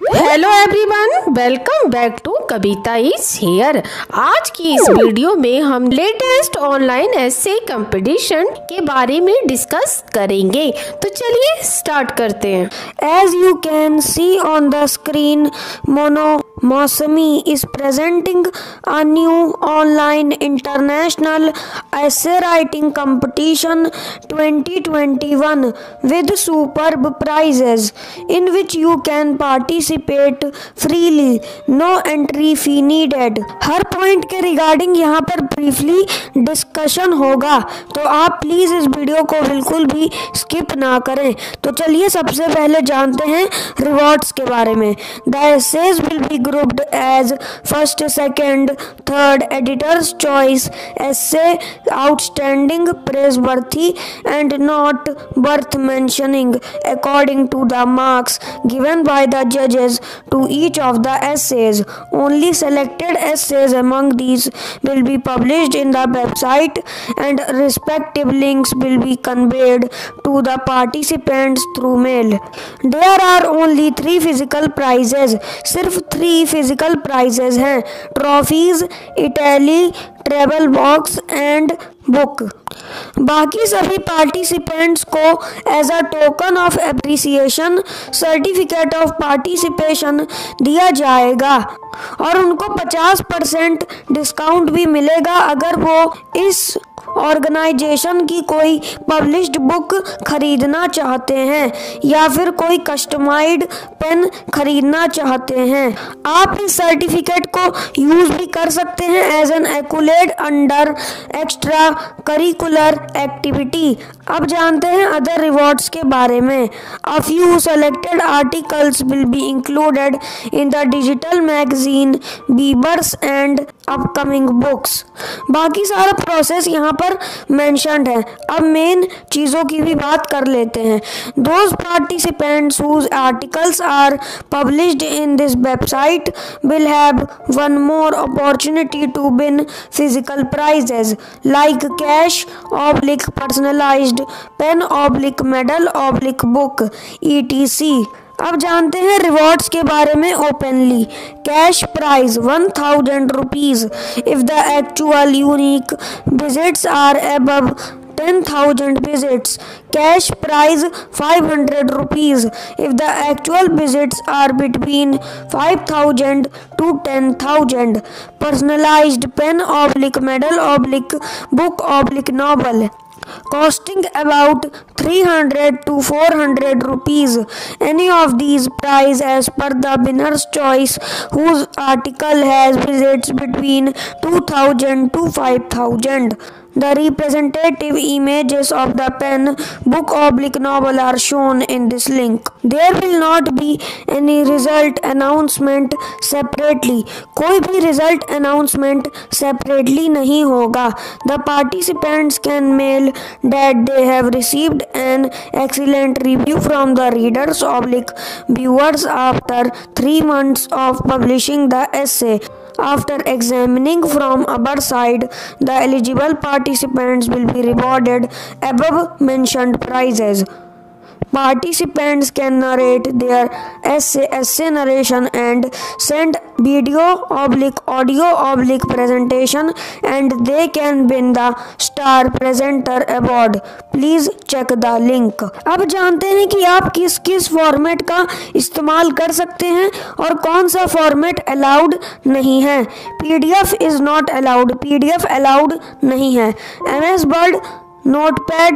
Hello everyone, welcome back to Kavita is here. आज की इस वीडियो में हम लेटेस्ट ऑनलाइन एसे कंपटीशन के बारे में डिस्कस करेंगे। तो चलिए स्टार्ट करते हैं। As you can see on the screen, Mosami is presenting a new online international essay writing competition 2021 with superb prizes in which you can participate freely, no entry fee needed। हर point के regarding यहाँ पर briefly discussion होगा, तो आप please इस video को बिल्कुल भी स्किप ना करें। तो चलिए सबसे पहले जानते हैं रिवॉर्ड्स के बारे में। The essays will be grouped as first, second, third, editor's choice essay, outstanding, praiseworthy, and not worth mentioning according to the marks given by the judges to each of the essays. Only selected essays among these will be published in the website and respective links will be conveyed to the participants through mail. There are only 3 physical prizes। सिर्फ 3 physical prizes हैं, trophies, Italy, travel box and book. बाकी सभी participants को as a token of appreciation certificate of participation दिया जाएगा और उनको 50% discount भी मिलेगा अगर वो इस ऑर्गेनाइजेशन की कोई पब्लिश्ड बुक खरीदना चाहते हैं या फिर कोई कस्टमाइज्ड पेन खरीदना चाहते हैं। आप इस सर्टिफिकेट को यूज भी कर सकते हैं as an accolade under extracurricular activity. अब जानते हैं अदर रिवॉर्ड्स के बारे में। A few selected articles will be included in the digital magazine beavers and upcoming books. बाकी सारा प्रोसेस यहाँ पर मेंशन्ड है। अब मेन चीज़ों की भी बात कर लेते हैं। Those participants whose articles are published in this website will have one more opportunity to win physical prizes like cash oblique personalised pen oblique medal oblique book ETC। अब जानते हैं रिवॉर्ड्स के बारे में openly. Cash prize 1000 rupees if the actual unique visits are above 10,000 visits। Cash prize 500 rupees if the actual visits are between 5,000 to 10,000। Personalized pen oblique medal oblique book oblique novel costing about 300 to 400 rupees। Any of these prize as per the winner's choice whose article has visits between 2,000 to 5,000। The representative images of the pen, book oblique novel are shown in this link। There will not be any result announcement separately। कोई भी result announcement separately नहीं होगा। The participants can mail that they have received an excellent review from the readers oblique viewers after 3 months of publishing the essay। After examining from our side, the eligible participants will be rewarded above mentioned prizes। Participants can narrate their essay narration and send video oblique audio oblique presentation and they can win the star presenter award। Please check the link। अब जानते हैं कि आप किस किस format का इस्तेमाल कर सकते हैं और कौन सा फॉर्मेट अलाउड नहीं है। PDF is not allowed, PDF allowed नहीं है। MS Word, Notepad,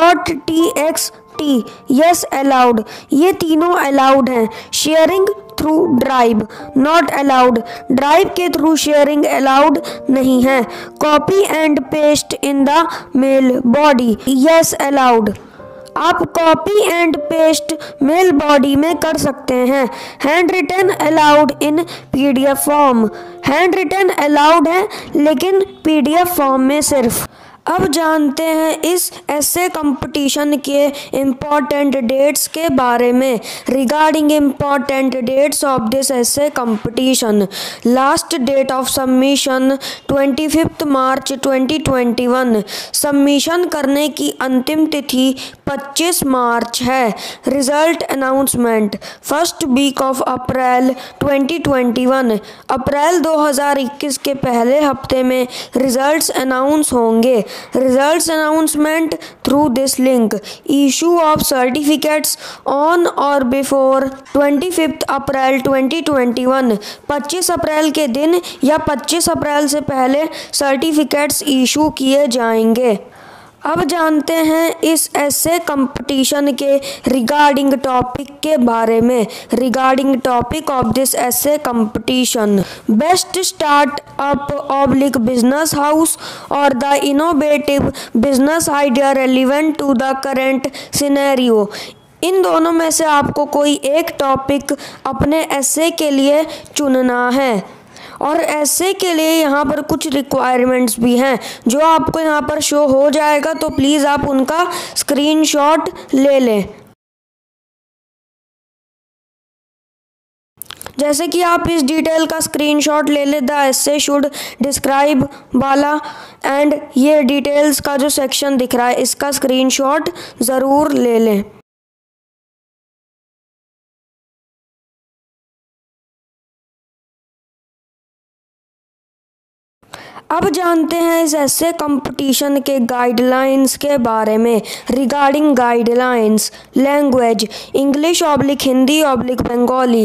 .txt yes allowed, ये तीनों अलाउड हैं। Sharing through drive not allowed, drive के थ्रू शेयरिंग अलाउड नहीं है। Copy and paste in the mail body yes allowed, आप copy and paste mail body में कर सकते हैं। Handwritten allowed in PDF form, handwritten allowed है लेकिन PDF फॉर्म में सिर्फ। अब जानते हैं इस ऐसे कंपटीशन के इम्पॉर्टेंट डेट्स के बारे में। Regarding important dates of this essay competition, last date of submission 25 March 2021। Submission करने की अंतिम तिथि 25 मार्च है। Result announcement first week of April 2021। April 2021 के पहले हफ्ते में रिजल्ट्स अनाउंस होंगे। Results announcement through this link. Issue of certificates on or before 25 April 2021। 25 April के दिन या 25 अप्रैल से पहले सर्टिफिकेट्स इशू किए जाएंगे। अब जानते हैं इस ऐसे कंपटीशन के रिगार्डिंग टॉपिक के बारे में। Regarding topic of this essay competition, best start up oblique business house और the innovative business idea relevant to the current scenario. इन दोनों में से आपको कोई एक टॉपिक अपने ऐसे के लिए चुनना है और ऐसे के लिए यहाँ पर कुछ रिक्वायरमेंट्स भी हैं जो आपको यहाँ पर शो हो जाएगा, तो प्लीज़ आप उनका स्क्रीनशॉट ले लें। जैसे कि आप इस डिटेल का स्क्रीनशॉट ले लें, द एसे शुड डिस्क्राइब वाला, एंड ये डिटेल्स का जो सेक्शन दिख रहा है इसका स्क्रीनशॉट ज़रूर ले लें। अब जानते हैं इस ऐसे कंपटीशन के गाइडलाइंस के बारे में। Regarding guidelines, language English oblique Hindi oblique Bengali.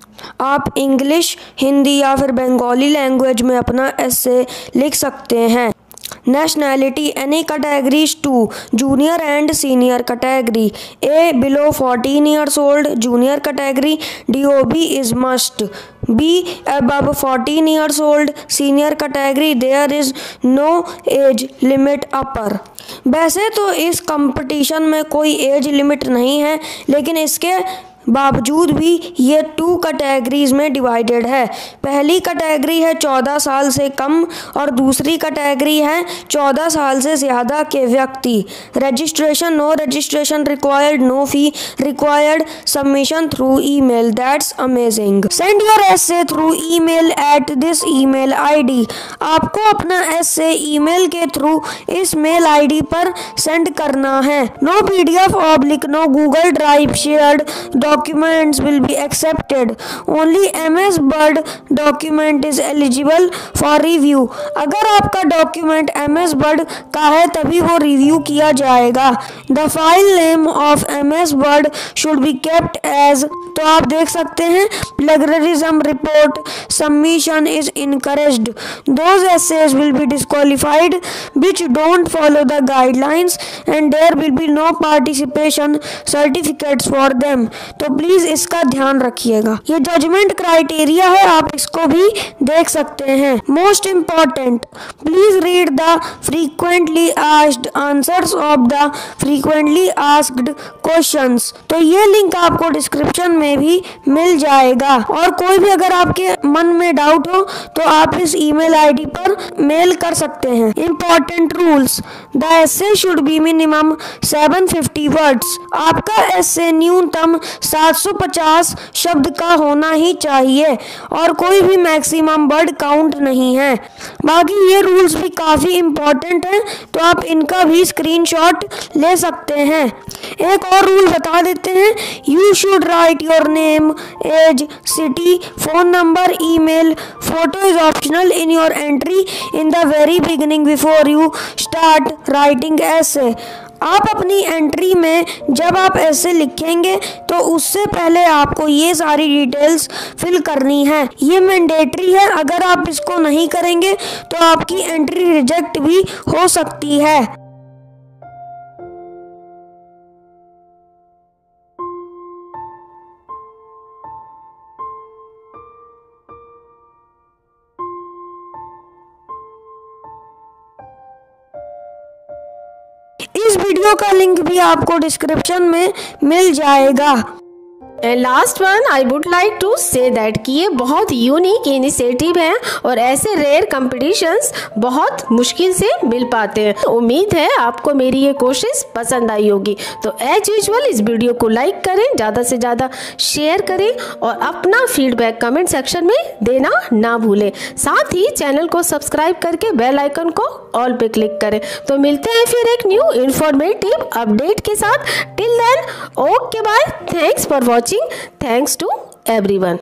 आप इंग्लिश, हिंदी या फिर बंगाली लैंग्वेज में अपना ऐसे लिख सकते हैं। Nationality any categories to junior and senior category. A below 14 years old, junior category DOB is must. B above 14 years old, senior category there is no age limit upper. वैसे तो इस कंपटीशन में कोई एज लिमिट नहीं है, लेकिन इसके बावजूद भी ये 2 कैटेगरीज में डिवाइडेड है। पहली कैटेगरी है 14 साल से कम और दूसरी कैटेगरी है 14 साल से ज़्यादा के व्यक्ति। Registration, no registration required, no fee required, submission through email. That's amazing. Send your essay through email at this email ID. आपको अपना एसे ईमेल के थ्रू इस मेल आईडी पर सेंड करना है। No PDF oblique no Google drive shared documents will be accepted. Only MS Word document is eligible for review. अगर आपका डॉक्यूमेंट MS Word का है तभी वो रिव्यू किया जाएगा। The file name of MS Word should be kept as, तो आप देख सकते हैं, plagiarism report submission is encouraged. Those essays will be disqualified which don't follow the guidelines and there will be no participation certificates for them. तो please इसका ध्यान रखिएगा। ये जजमेंट क्राइटेरिया है, आप इसको भी देख सकते हैं। Most important, please read the frequently asked answers of the frequently asked questions. तो ये लिंक आपको डिस्क्रिप्शन में भी मिल जाएगा और कोई भी अगर आपके मन में डाउट हो तो आप इस ईमेल आईडी पर मेल कर सकते हैं। Important rules, the essay should be minimum 750 words. आपका एसे न्यूनतम 750 शब्द का होना ही चाहिए और कोई भी मैक्सिमम वर्ड काउंट नहीं है। बाकी ये रूल्स भी काफ़ी इम्पोर्टेंट हैं, तो आप इनका भी स्क्रीनशॉट ले सकते हैं। एक और रूल बता देते हैं, you should write your name, age, city, phone number, email. Photo is optional in your entry in the very beginning before you start writing essay. आप अपनी एंट्री में जब आप ऐसे लिखेंगे तो उससे पहले आपको ये सारी डिटेल्स फिल करनी है। ये मैंडेटरी है, अगर आप इसको नहीं करेंगे तो आपकी एंट्री रिजेक्ट भी हो सकती है। इस वीडियो का लिंक भी आपको डिस्क्रिप्शन में मिल जाएगा। And last one I would like to say that कि ये बहुत यूनिक इनिशिएटिव है और ऐसे रेयर कंपटीशंस बहुत मुश्किल से मिल पाते हैं। उम्मीद है आपको मेरी ये कोशिश पसंद आई होगी। तो एज यूजुअल इस वीडियो को लाइक करें, ज़्यादा से ज़्यादा शेयर करें और अपना फीडबैक कमेंट सेक्शन में देना ना भूलें। साथ ही चैनल को सब्सक्राइब करके बेल आइकन को ऑल पे क्लिक करें। तो मिलते हैं फिर एक न्यू इन्फॉर्मेटिव अपडेट के साथ। Till then okay bye, thanks for watching, thanks to everyone।